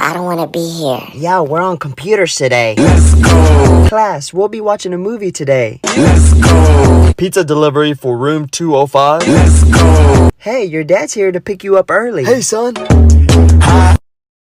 I don't want to be here. Yeah, we're on computers today. Let's go. Class, we'll be watching a movie today. Let's go. Pizza delivery for room 205. Let's go. Hey, your dad's here to pick you up early. Hey, son. Hi.